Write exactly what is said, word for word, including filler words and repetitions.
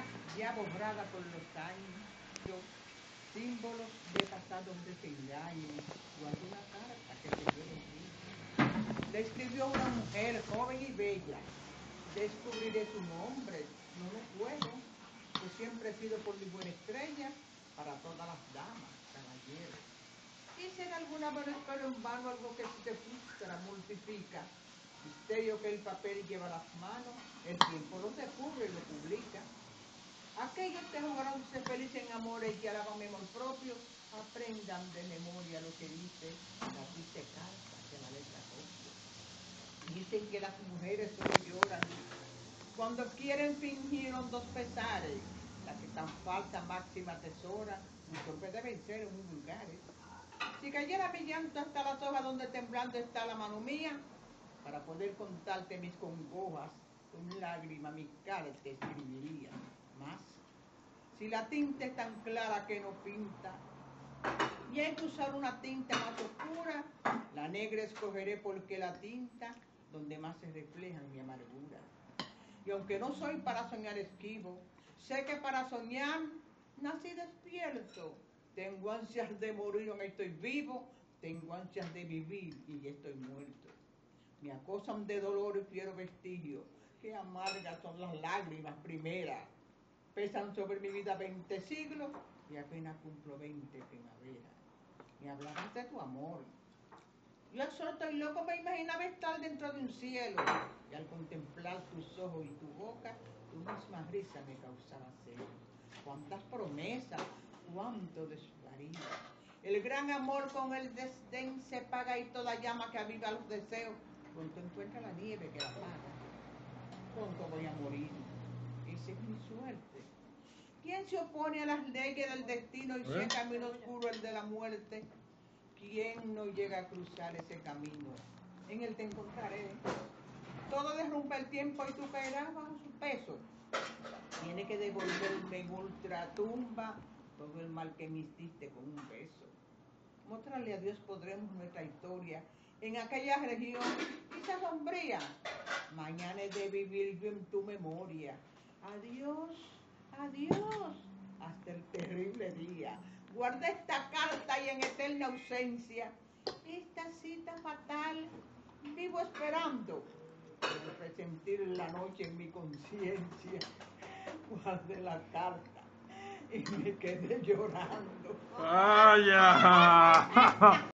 ya borrada por los años, símbolos de pasados desengaños, o alguna carta que se dio en mí. Le escribió una mujer joven y bella. Descubriré su nombre, no lo puedo, pues siempre he sido por mi buena estrella para todas las damas, caballeros. Quise en alguna vez, pero en vano, algo que si te frustra, multiplica. Misterio que el papel lleva las manos, el tiempo lo descubre y lo publica. Aquellos que jugaronse felices en amores y alaban mi amor propio, aprendan de memoria lo que dice la triste carta que la letra copia. Dicen que las mujeres solo lloran cuando quieren fingir hondos pesares, la que tan falsa máxima atesora, mucho que deben ser muy vulgares. Si cayera mi llanto hasta la soga donde temblando está la mano mía, para poder contarte mis congojas, con lágrima mi cara te escribiría. Más, si la tinta es tan clara que no pinta, y hay que usar una tinta más oscura, la negra escogeré porque la tinta donde más se refleja mi amargura. Y aunque no soy para soñar esquivo, sé que para soñar nací despierto. Tengo ansias de morir, aunque estoy vivo. Tengo ansias de vivir y ya estoy muerto. Me acosan de dolor y fiero vestigio. Qué amargas son las lágrimas primeras. Pesan sobre mi vida veinte siglos y apenas cumplo veinte primaveras. Me hablabas de tu amor. Yo exhorto y loco me imaginaba estar dentro de un cielo, y al contemplar tus ojos y tu boca, tu misma risa me causaba celo. Cuántas promesas, cuánto desvarío. El gran amor con el desdén se paga y toda llama que aviva los deseos, pronto encuentra la nieve que la apaga. Pronto voy a morir, esa es mi suerte. ¿Quién se opone a las leyes del destino y si el camino oscuro el de la muerte? ¿Quién no llega a cruzar ese camino? En él te encontraré. Todo derrumba el tiempo y tú caerás bajo su peso. Tiene que devolverme en ultratumba todo el mal que me hiciste con un beso. Mostrarle a Dios podremos nuestra historia en aquella región quizás sombría. Mañana he de vivir yo en tu memoria. Adiós, adiós, hasta el terrible día. Guarda esta carta y en eterna ausencia, esta cita fatal, vivo esperando, pero resentir la noche en mi conciencia. Guardé la carta y me quedé llorando. ¡Vaya!